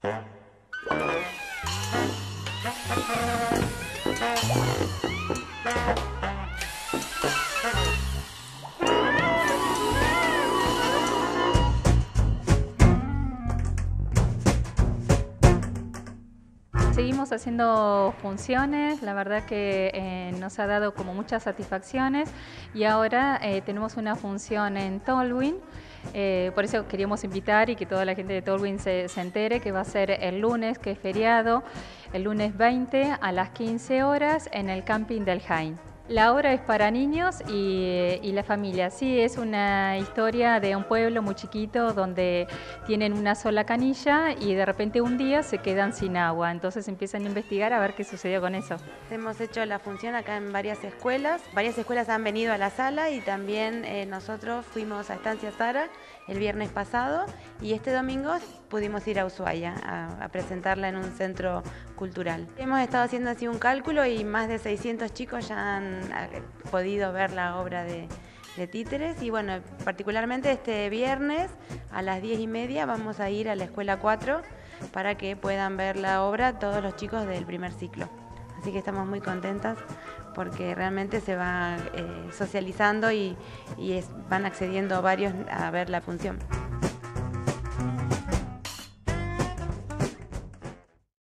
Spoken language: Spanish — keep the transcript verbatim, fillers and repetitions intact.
Seguimos haciendo funciones, la verdad que eh, nos ha dado como muchas satisfacciones y ahora eh, tenemos una función en Tolwyn, eh, por eso queríamos invitar y que toda la gente de Tolwyn se, se entere que va a ser el lunes, que es feriado, el lunes veinte a las quince horas en el camping del Jaén. La obra es para niños y, y la familia. Sí, es una historia de un pueblo muy chiquito donde tienen una sola canilla y de repente un día se quedan sin agua. Entonces empiezan a investigar a ver qué sucedió con eso. Hemos hecho la función acá en varias escuelas. Varias escuelas han venido a la sala y también eh, nosotros fuimos a Estancia Sara el viernes pasado y este domingo pudimos ir a Ushuaia a, a presentarla en un centro cultural. Hemos estado haciendo así un cálculo y más de seiscientos chicos ya han podido ver la obra de, de títeres y bueno, particularmente este viernes a las diez y media vamos a ir a la escuela cuatro para que puedan ver la obra todos los chicos del primer ciclo. Así que estamos muy contentas porque realmente se va eh, socializando y, y es, van accediendo varios a ver la función.